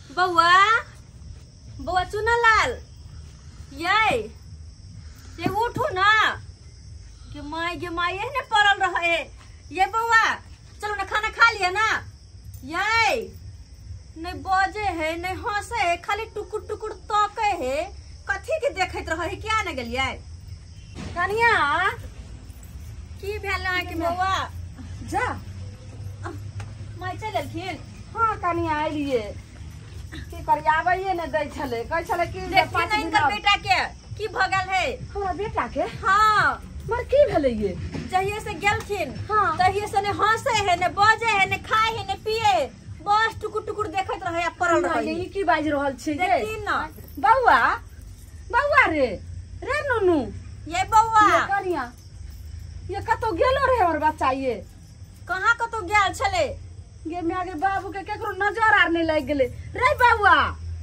बउआ बउआ चुनालाल ये उठू ना कि माई ने पड़ल रहे। ये बउआ चलो ना खाना खा लिया ना। ये नहीं बजे है नहीं हंसे है खाली टुकुर टुकुर तके है। कथी के देखत रहे क्या न गलिए कनिया की भेल के बउआ जा माई चललखिन। हाँ कनिया आइलिए की करिया आबैये ने दै छले कह छले कि देखी नहीं कर बेटा के की भगल है। हमरा बेटा के हाँ मर की भेले ये जहिए से गेलखिन हाँ तहिए से ने हंसे है ने बजे है ने खाए है ने पिए बस टुकुर टुकुर देखत रहे आ पड़ल रहे। ये की बाज रहल छी गे देखी ना बउआ बउआ रे रे नुनु ये बउआ ये कनिया ये कतो गेलो रे हमर बच्चा ये कहाँ कतो गेल छले। गे में आगे बाबू के केकरो नजर आर नहीं लग गेले रे बउआ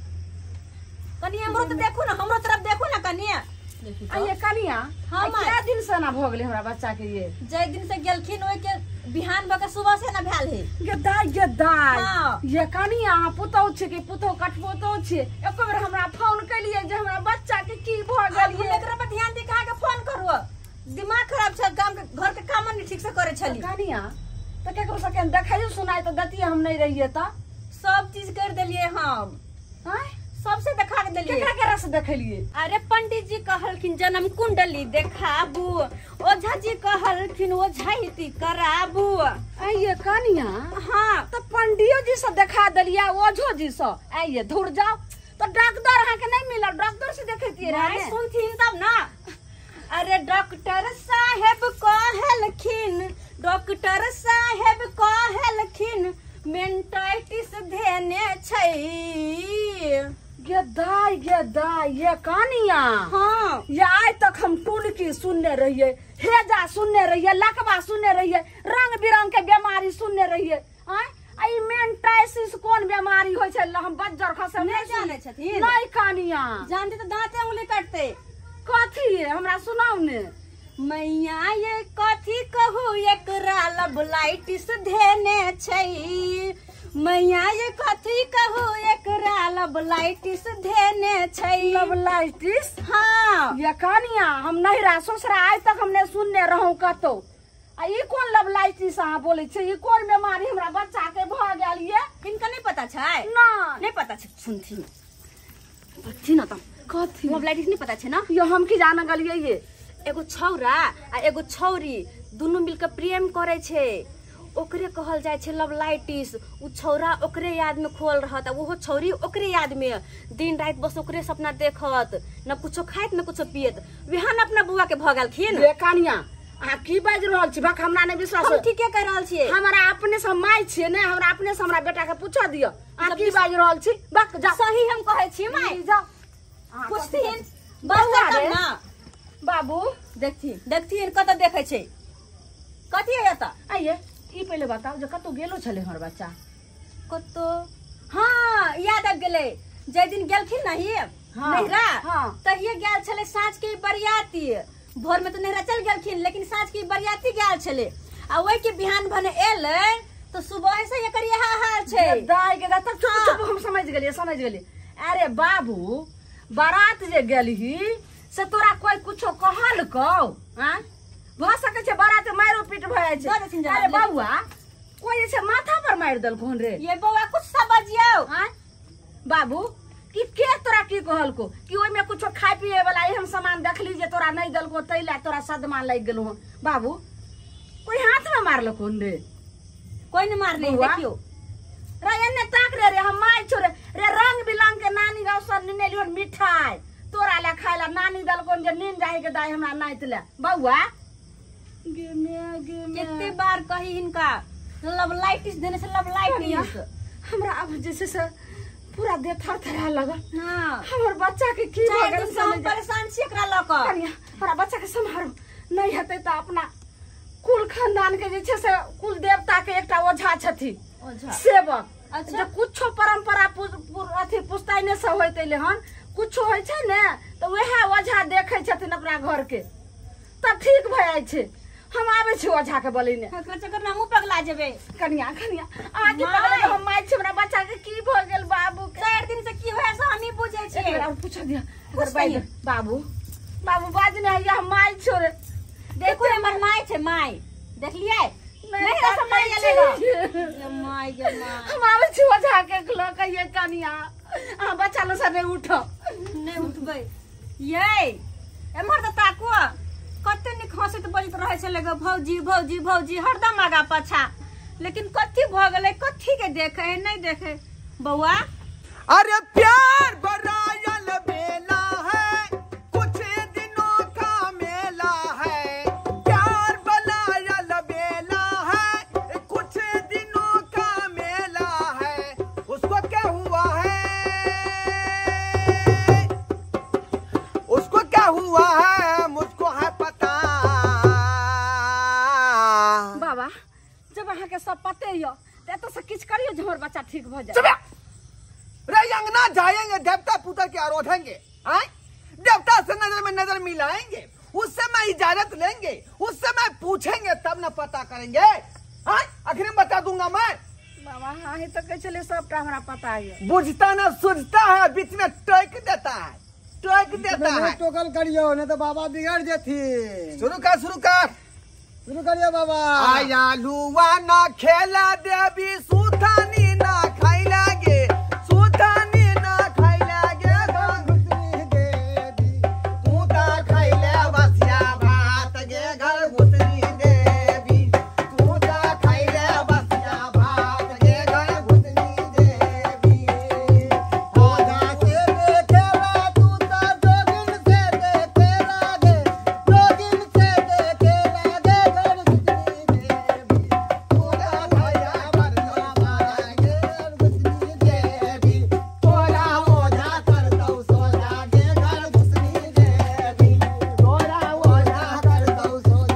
कनिया हमरो तो देखू ना हमरो तरफ देखू ना कनिया आ ये कनिया हाँ, क्या दिन से ना भ गेले हमरा बच्चा के ये जय दिन से गेलखिन ओए के बिहान बके सुबह से ना भेल है। गेदाई हाँ। ये कनिया पुतौ छे के पुतौ कटपोतो छे एको बेर हमरा फोन कलिए जे हमरा बच्चा के की भ गेल ये एकरा पर ध्यान दे कहा के फोन करू दिमाग खराब छ काम के घर के काम नहीं ठीक से करे छली। कनिया तो केकरो से केन देखाइयो सुनाई तो दतिए हम नहीं रहिए त सब चीज कर देलिए हम हैं सबसे देखा के देलिए। केकरा के रस देखलिए अरे पंडित जी कहलखिन जन्म कुंडली देखाबू ओझा जी कहलखिन ओझाइती कराबू। आइए कनिया हाँ तो पंडियो जी से देखा देलिया ओझो जी से आइए धुर जाओ तो डॉक्टर अहाँ के नहीं मिलल डॉक्टर से देखैतिए अरे रे सुनथिन तब ना। अरे डॉक्टर साहेब कहलखिन डॉक्टर साहेब कहलखिन मेंटाइटिस धेने छै। गेदाई ये कनिया हाँ ये आज तक हम टुलकी सुनने रहिए हेजा सुनने रहिए लकवा सुनने रहिए रंग बिरंग के बीमारी सुनने रहिए आई मेंटाइटिस कौन बीमारी होय छै हम बज्जर खसे नहीं जाने छथिन। नहीं कनिया जानते तो दांते उंगली काटते। कथी है हमरा सुनाओ ने मैया ये कथी कहू एकरा लबलाइटिस धेने छै। मैया ये कथी कहू एकरा लबलाइटिस धेने छै। लवलाइटिस हाँ ये कनिया हम नहीं रहा ससुरा आज तक हमने सुनने रहूं कतो आ ई कौन लवलाइटिस अहाँ बोले छै ई कौन बीमारी हमरा बच्चा के भ गेल ये इनका नहीं पता छै ना नहीं पता छै सुनथिन अच्छी ना त कथी लबलाइटिस नहीं पता छै ना। यो हम की जान गलिए ये एगो छौरा आ एगो छौरी दुनू मिलकर प्रेम करे छै ओकरे कहल जाय छै लवलाइटिस। उ छौरा ओकरे याद में खोल रहत वो छौरी ओकरे याद में दिन रात बस ओकरे सपना देखत न कुछो खाइत न कुछो पियत विहान अपना बुआ के भ गेलखिन। रे कनिया आ की बाज रहल छी बक हमरा नहीं विश्वास हम ठीके कह रहल छियै हमरा अपने से माई छियै ने हमरा अपने से हमरा बेटा के पूछ दियो आ की बाज रहल छी बक जा सही हम कहै छी माई जा पुछथिन बउआ बस रे। तब ना बाबू देखथिन कत देखै छै कथी है एता। आइए ई पहले बताओ जे कतो गेलो छले हमर बच्चा कतो हाँ याद आ गेले जै दिन गेलखिन नहीं नहिरा हाँ। तहिए गेल छले साँझ के बरियाती भोर में तो नहिरा चल गेलखिन लेकिन साँझ के बरियाती गेल छले आ ओइ के बिहान भने एले तो सुबह से एकर यह हाल छै। दाई के तब चुप हम समझ गेलिए अरे बाबू बारात जे गेलही से तोरा कोई कुछो कहल कौ हां भ सके छै बारात मारो पीट भ जाय छै। अरे बउआ कोई से माथा पर मार देल कोन रे ये बउआ कुछ समझियो हां बाबू कि के तोरा की कहल को कि ओइ में कुछो खाय पिए वाला हम सामान देखली जे तोरा नहीं दल को तैला तोरा सदमा लग गेलो बाबू कोई हाथ में मारल कोन रे कोई न मार नहीं देखियो रे एने ताक रे हम माय छोरे रे रंग बिरंग के नानी गाँव सब निने लियो मिठाई तोरा ले खाइला नानी दल कोन जे नींद जाए के दाई हमरा नाइत ले बउआ गे कितने बार कही इनका लवलाइटिस देने से लवलाइटिस हमरा अब जैसे से पूरा देह थरथरा लगा हां हमर बच्चा के की भ गेल हम परेशान छी एकरा ल क कनिया हमरा बच्चा के संभारो नहीं हेतै त अपना कुल खानदान के जे छै से कुल देवता के एकटा ओझा छथि ओझा सेवक अच्छा जे कुछो परंपरा अथी पुस्तैने से होइते हन कुछो होय छै ने तो वह ओझा देखे छथिन अपना घर के तब ठीक भ जाय छै हम आवे छी ओझा के बोले ने चक्कर ना मुंह पगला जेबे कनिया कनिया आ की पगला हम माय छी हमरा बच्चा के की भ गेल बाबू के दिया कुछ नहीं। बाबू बाबू बाज नहीं हम माई छोरे देखो हमर माय छे माय देख लिया नहीं तो ऐसा माय चलेगा ये माय हम आवे छी ओझा के लो कहिए कनिया हां बच्चा लो सब उठो नहीं उठबै ये एमहर त ताको कते नि खसत बजित रहे छले ग भौजी भौजी भौजी हरदम आगा पाछा लेकिन कथी भ गेलै कथी के देखे नहीं देखे बौआ अरे प्यार बरायल बेला है कुछ दिनों का मेला है प्यार बरायल बेला है कुछ दिनों का मेला है उसको क्या हुआ है उसको क्या हुआ है मुझको है पता बाबा जब अहाँ के सब पते यो त से किछ करियो जे हमर बच्चा ठीक भ जाए रे अंगना जाएंगे देवता पुत्र के आरोधेंगे देवता से नजर में नजर मिलाएंगे उस समय इजाजत लेंगे उस समय पूछेंगे तब न पता करेंगे आखिर में बता दूंगा मैं बाबा हाँ ही तो कह चले सबटा हमरा पता है बुझता न सूझता है बीच में टोक देता है टोकल करियो नहीं तो बाबा बिगड़ जेथी शुरू कर करियो बाबा आया लुआ न खेला देवी सुथानी न खाइला गे सुथानी न खाइला गे घुसरी देवी तू ता खाइले बसिया भात गे घर घुसरी देवी तू ता खाइले बसिया भात गे घर घुसरी देवी आधा से देखेला तू ता जोगिन से देखेला गे जोगिन से देखेला गे घर घुसरी देवी तू ता खाइले बसिया भात गे घुसरी देवी तोरा ओझा करतौ सोजा गे घर घुसरी देवी तोरा ओझा करतौ सोजा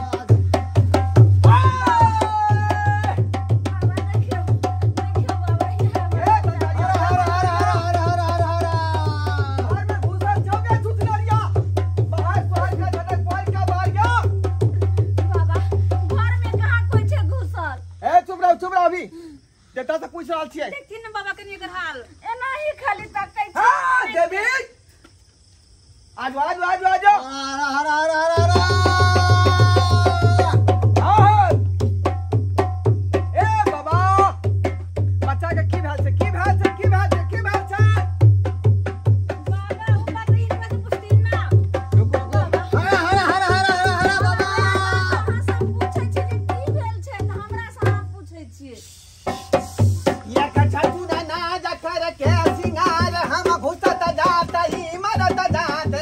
चुप रह अभी देता से पूछ रहल छियै देखथिन न बाबा कनी एकर हाल एना ही खाली तकै हां देवी आज हाँ। ए बाबा बच्चा के की भेल छै बाबा ओ बात ई में से पुछथिन ना अहाँ सब पूछै छी जे की भेल छै त हमरा से अहाँ पूछै छियै ये कछू ना जकर के सिंगार हम घुसत जात ई मरत जात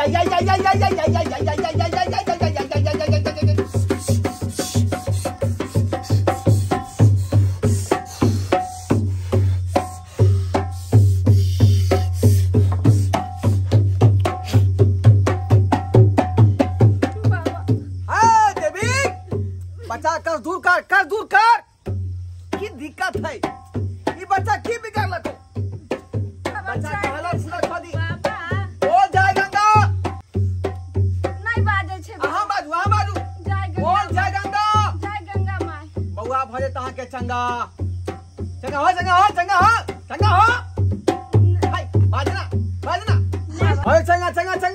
देवी बच्चा कर दूर कर की दिक्कत है ये बच्चा की बिगड़लक बच्चा कहला सुनत खदी बाबा ओ जय गंगा नहीं बाजे छे अहाँ बाजू जय बोल गंगा जय गंगा माई बउआ भजे तहाँ के चंगा हो हाय बाजना ओए चंगा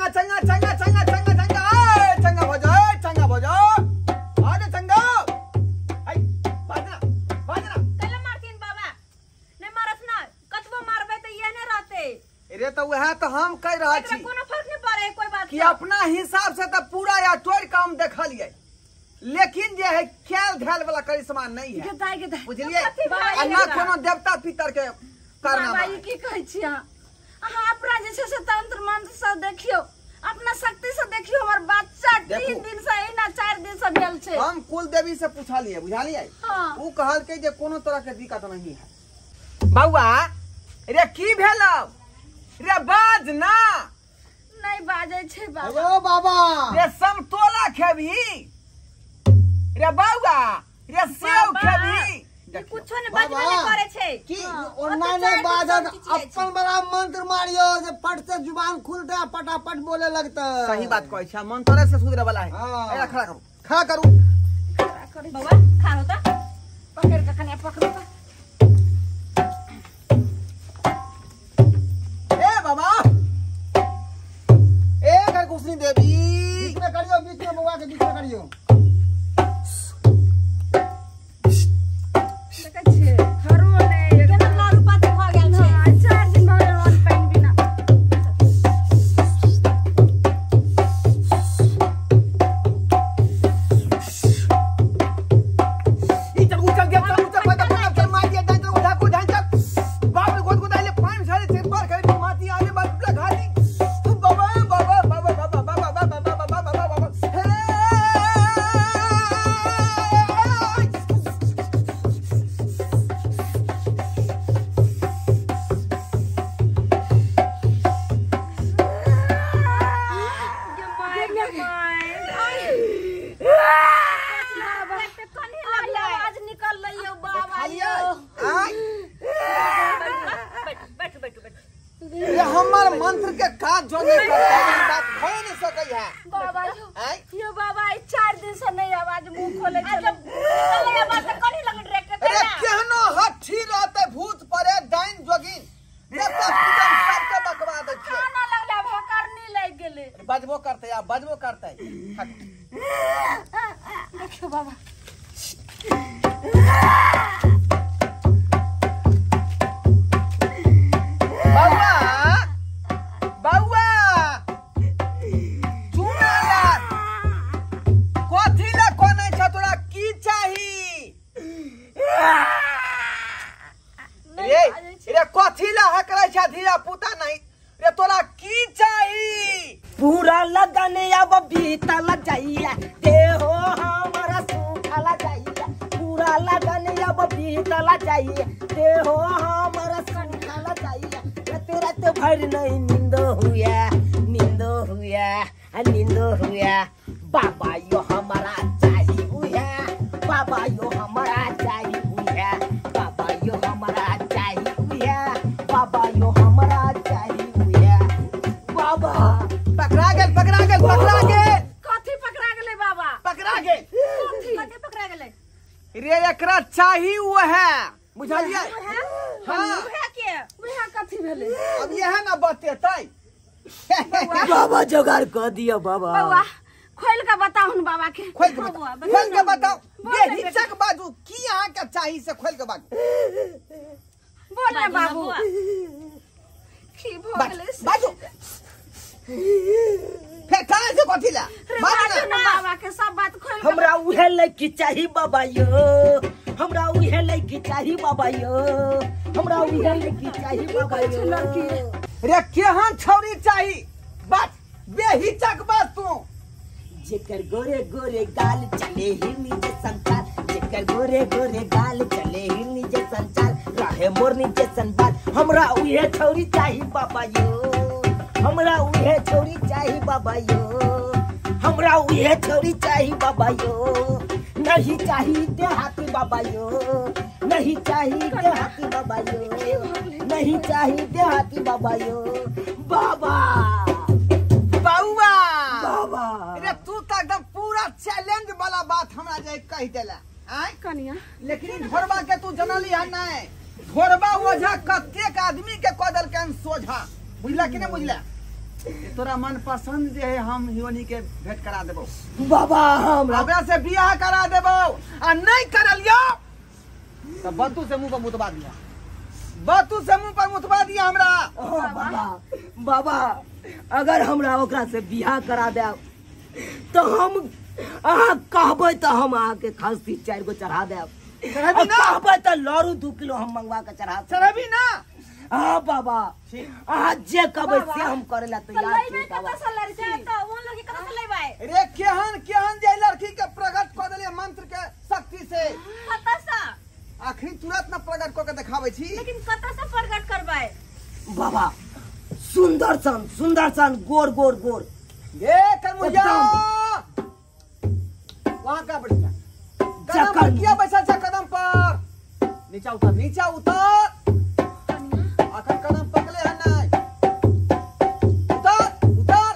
भजो अरे चंगा हाय बाजना कल्ला मारतीन बाबा नहीं मारस ना कतबो मारबे त ये ने रहते रे तो वह तो हम कह रहा एकरा छी कोनो फर्क नहीं पड़े कोई बात कि अपना हिसाब से तो पूरा या तोड़ काम देखलिए लेकिन जे है ख्याल ध्यान वाला करिश्मा नहीं है गदाई बुझलिए कथी भाई आ ना कोनो देवता पितर के करना बाबा बा। ई की कहै छी अहाँ अपना जे छै से तंत्र मंत्र से देखियो अपना शक्ति से देखियो हमर बच्चा 3 देखू। दिन से ही ना 4 दिन से भेल छै हम कुल देवी से पूछलिए बुझलिए हाँ। वो कहल के जे कोनो तरह के दिक्कत नहीं है बउआ रे की भेलौ रे बाज ना नहीं बाजे छै बाबा अयो बाबा रे समतोला खेबी रे बउआ रे सेव बाबा। खेबी कुछो ने बाबा। बजबे नहीं करे छै की हाँ, ओना ओ तो ने चार दिन बाजन सब चीज अपन बड़ा मंत्र मारियो जे फट से जुबान खुलते आ फटाफट बोले लगता सही बात कहै छै मन तोरे से सुधरे वाला है हाँ। एला खड़ा करू बाबा खा होता पकड़ के कने पकड़ो ए बाबा ये हमार मंत्र के काज जो नहीं करता है बात हो नहीं सकै है बाबा हैं यो बाबा 4 दिन से नहीं आवाज मुंह खोले अच्छा चल ये बात कनी लगन रे के अरे केहनो हठी रहते भूत परे डाइन जोगिन देवता पूजन सबके बकवा दे छै खाना लगला भकरनी लग गेले बजबो करते या बजबो करते देखियो बाबा बाबा सुनाला कथी ला कोने छ तोरा की चाही रे कथी ला हकरै छ धीरा पुता नहीं रे तोरा की चाही पूरा लगन अब बीतल जाइया देहो हमारा सूखल जाइया पूरा लगन अब बीतल जाइया देहो हमारा सूखल जाइया तेरा तो भर नहीं नींदो हुआ बाबा यो हमारा चाहिए हुआ बाबा यो हमारा चाहिए हुआ बाबा यो हमारा चाहिए हुआ बाबा यो हमारा चाहिए हुआ बाबा पकड़ा गेल कथी पकड़ा गेले बाबा पकड़ा गेल कथी पकड़ा गेले रे एकरा चाही वो है बुझलिए हां उहे के उहे कथी भेले अब यह ना बतेतै बाबा जोगाड़ कर दिया बाबा बाबा खोल के बताओ न बाबा के खोल के बताओ ये हिचक बाजू की अहाँ के चाही से खोल के बाजू बोल रे बाबू की भ गेले बाजू फिर कहाँ से कथी ला बाजू न बाबा के सब बात खोल के हमरा उहे लड़की चाहिए बाबा यो हमरा उहे लड़की चाहिए बाबा यो हमरा उहे लड़की चाहिए बाबा यो लड़की रे केहन छौरी चाही बात बेहिचक बात तू जेकर गोरे गोरे गाल चले हिरनी जे संचार जेकर गोरे गोरे गाल चले हिरनी जे संचार रहे मोरनी जे संबाल हमरा उहे छौरी चाहिए बाबा यो हमरा उहे छौरी चाहिए बाबा यो हमरा उहे छौरी चाहिए बाबा यो नहीं चाहिए देहाती बाबा यो नहीं चाहिए देहाती बाबा यो नहीं चाहिए देहाती बाबा यो बाबा बाबूआ बाबा रे तू तो एकदम पूरा चैलेंज वाला बात हमरा जे कह देला आय कनिया लेकिन घोरबा के तू जनली है नहीं घोरबा ओझा कतेक आदमी के कदल के सोझा बुझला कि नहीं बुझला तोरा मन पसंद जे है हम हियोनी के भेंट करा देबो बाबा हमरा हमरा से बियाह करा देबो आ नहीं करलियो तो बंतु से मुंह पर मुतबा दिया बंतु से मुंह पर मुतबा दिया हमरा बाबा बाबा अगर हमरा ओकरा से बियाह करा देब तो हम अहाँ कहबै तो हम अहाँ के खस्सी 4 गो चढ़ा देब चढ़ेबी ना कहबै तो लड़ू 2 किलो हम मंगवा के चढ़ा देब चढ़ेबी ना हाँ बाबा अहाँ जे कहबै से हम करे ला तैयार लइबे छी बाबा कत से लड़की तो वो लड़की कत से लइबे रे केहन जे लड़की के प्रकट कर देलिए मंत्र के शक्ति से कत से आखिरी तुरंत न प्रकट क के देखाबै छी लेकिन कत से प्रकट करबै बाबा सुंदर सन गोर गोर गोर ये करमुजा वहां का बढ़िया कदम पर किया बैठा छ कदम पर नीचा उतर आखिर कदम पकले है नहीं उतर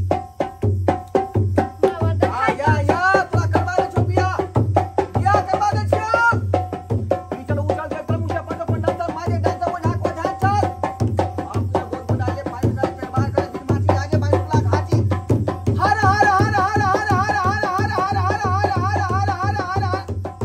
या तू करवा दे छुपिया या करवा दे छिया चलो उछल के करमुजा पर पंडा तर माजे डांस को झाक चल आपको गोद को डाले पानी डाल पे बाहर कर फिर माटी आगे बाई उला घाटी हर हर हर हर हर हर हर हर हर हर हर हर हर हर हर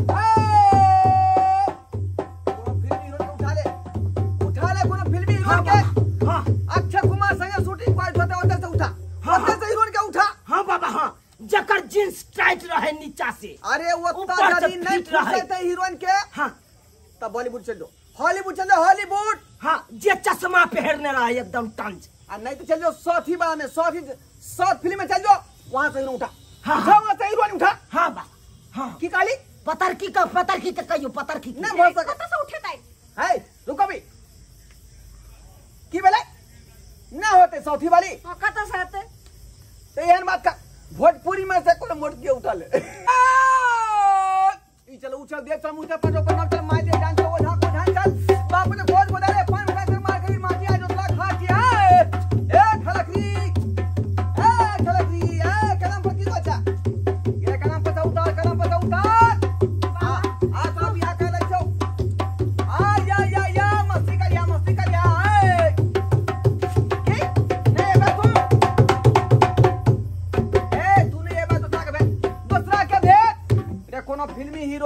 कोनो फिल्मी हीरो के हाँ अक्षय कुमार संगे शूटिंग पॉइंट होता उधर से उठा उधर से हीरोइन के उठा हाँ बाबा हाँ जकर जींस टाइट रहे नीचा से अरे वो ऊपर से तारी नहीं फिट रहे। फुसते हीरोइन के हाँ तब बॉलीवुड चल दो हॉलीवुड हाँ जे चश्मा पहनने रहे एकदम टंच और नहीं तो चल जाओ साउथी वाला में साउथ फिल्म में चल जाओ वहां से हीरो उठा हाँ, उठा वहां से हीरोइन उठा हाँ बाबा हाँ की काली पतरकी के कहियो पतरकी के। नहीं बोल कत सके से उठे ताई है रुको भी की बेले ना होते साउथी वाली कत से आते तो यहन बात का भोजपुरी में से कोई मोट के उठा ले ई चलो उछल देख चल मुझे पर मार दे डांस को झाक को ढांच चल बाप ने खोज बता ले पान उठा कर मार गई माटी आज उतला खा किया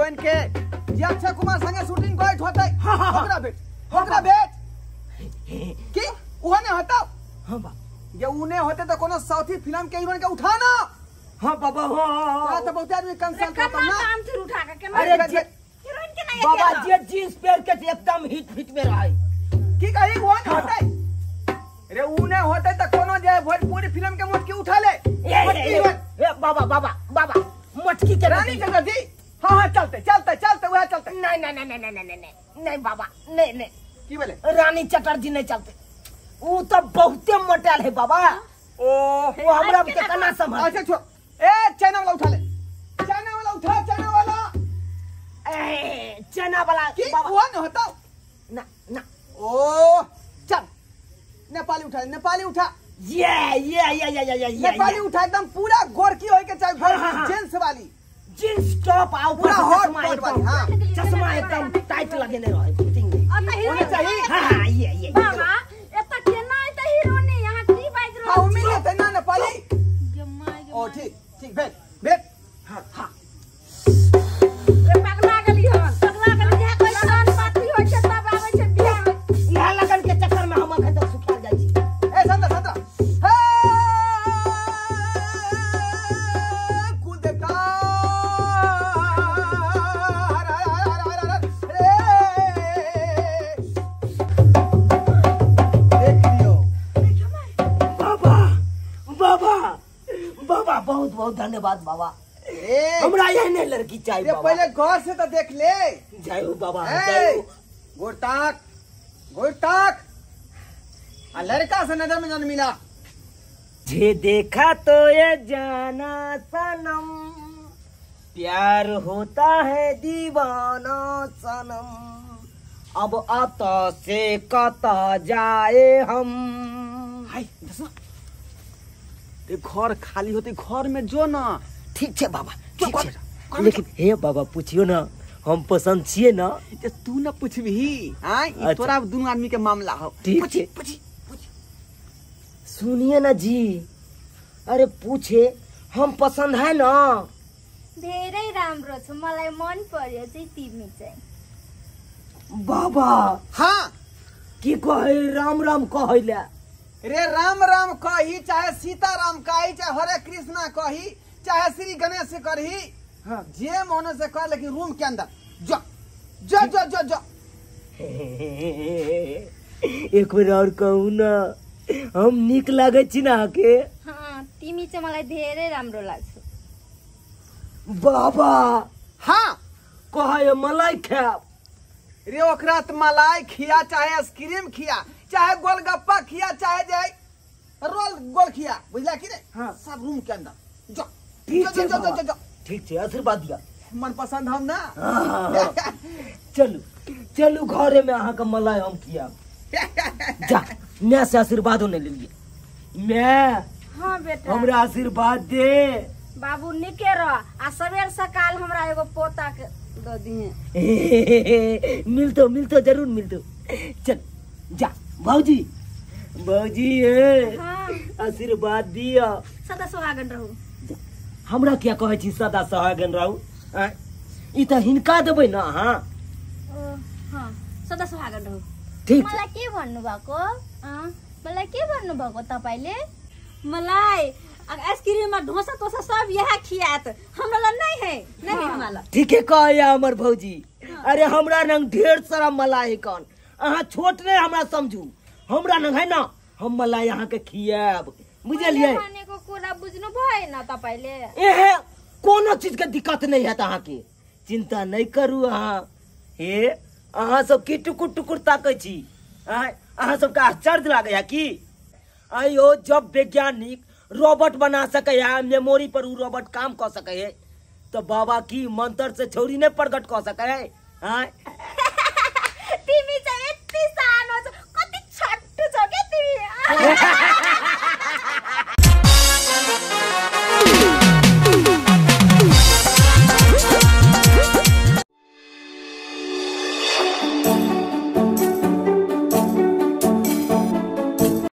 हीरोइन के जे अक्षय कुमार संगे शूटिंग करत होते ओकरा बेट की ओहा ने हटाओ। हाँ बा ये उने होते तो कोनो साउथी फिल्म के हीरोइन के उठाना। हाँ बाबा हाँ तो बहुत आदमी कंसल्ट करता कन्ना ना। काम से उठा के अरे हीरोइन के नहीं बाबा जे जींस पहन के एकदम हिट फिट में रहे की कही वो ने होते रे उने होते तो कोनो जे भोजपुरी फिल्म के मोटकी उठा ले ए बाबा बाबा बाबा मटकी के रानी चटर्जी। हाँ हाँ चलते वह चलते। नहीं बाबा नहीं की बोले रानी चटर्जी नहीं चलते वो तो बहुते मोटाल है बाबा ओ वो हमरा के कना समझ अच्छा छोड़ ए चाइना वाला उठा ले चाइना वाला उठा चाइना वाला ए चना वाला की बाबा वो ने होता ना ना ओ चल नेपाली उठा ये नेपाली उठा एकदम पूरा गोरकी होय के चाहे हाँ। जेंट्स वाली जींस टॉप आ ऊपर पूरा से हॉट चश्मा वाली एकदम हाँ चश्मा एकदम टाइट लगे नहीं रहे फिटिंग में होने चाहिए। हाँ ये बाबा एता केना है त हीरोइन यहाँ की बाज हाँ रहल उम्मीद है ना नेपाली जमाई ओ ठीक भेट हाँ ए पगला गेली हन पगला गेली जे कोई सन पाती होय छै तब आबै छै बियाह यहाँ लगन के चक्कर में हम अखन तक सुखा जाइ छी ए संता कुल देवता देख लियो बाबा बहुत बहुत धन्यवाद बाबा ए हमरा यही लड़की चाहिए ये बाबा पहले गौर से तो देख ले जय हो बाबा ए, जय हो गोड़ ताक आ लड़का से नजर में जन मिला जे देखा तो ये जाना सनम प्यार होता है दीवाना सनम अब आता से कता जाए हम हाय दसो ते घर खाली होते घर में जो ना ठीक है बाबा चुप ठीक कर। है लेकिन हे बाबा पूछियो ना हम पसंद छिए ना जे तू न पूछबही हां अच्छा। ई तोरा दोनों आदमी के मामला हो ठीक है सुनिए ना जी अरे पूछे हम पसंद है ना धेरै राम्रो छ मलाई मन पर्यो चाहिँ तिमी चाहिँ बाबा हां की कहे राम राम कहैला रे राम राम कही चाहे सीता राम कही चाहे हरे कृष्णा कही चाहे श्री गणेश करही हाँ जे मन से कह लेकिन रूम के अंदर जा जा जा जा जा एक बेर और कहू ना हम निक लागे छी ना के तिमी चाहिँ मलाई धेरै राम्रो लाग्छ बाबा हाँ कहे मलाई खाब रे ओकरा त मलाई खिया चाहे आइसक्रीम खिया चाहे गोलगप्पा खिया चाहे जाए रोल गोल खिया बुझला कि रे हाँ। सब रूम के अंदर जा ठीक जा है जा जा बाबा। जा ठीक है आशीर्वाद दिया मन पसंद हम ना हाँ। चलू चलू घरे में अहाँ का मलाई हम किया जा मैं से आशीर्वाद होने ले लिए मैं हां बेटा हमरा आशीर्वाद दे बाबू निके रह आ सवेर सकाल हमरा एगो पोता के द दिहे मिलतो जरूर मिलतो चल जा भौजी हाँ आशीर्वाद दिया सदा सुहागन रहू हमरा क्या कहे छी सदा सहागन रहू आँ? ई त हिनका देबै न अहाँ हां सदा सुहागन रहू ठीक छ मलाई के भन्नुभएको मलाई के भन्नुभएको तपाईँले मलाई आइसक्रीम और डोसा तोसा सब यहाँ खियात हमरा नहीं है नहीं हमारा ठीके कहे हमर भौजी अरे हमरा नंग ढेर सारा मलाई कन अहाँ छोट नहीं हमरा समझू हमरा नंग है ना हम मलाई अहाँ के खियाब बुझलिए मैले भनेको कुरा बुझ्नु भएन तपाईँले एहे कोनो चीज के दिक्कत नहीं है अहाँ के चिंता नहीं करू अहाँ हे अहाँ सब की टुकुर टुकुर ताकै छी अहाँ सबके आश्चर्य लागैया की आयो जब वैज्ञानिक रोबोट बना सके है मेमोरी पर उ रोबोट काम कर सके है तो बाबा की मंत्र से छोरी नहीं प्रकट कर सके है तिमी चाहिँ यति सानो छौ कति छट्टु छौ के तिमी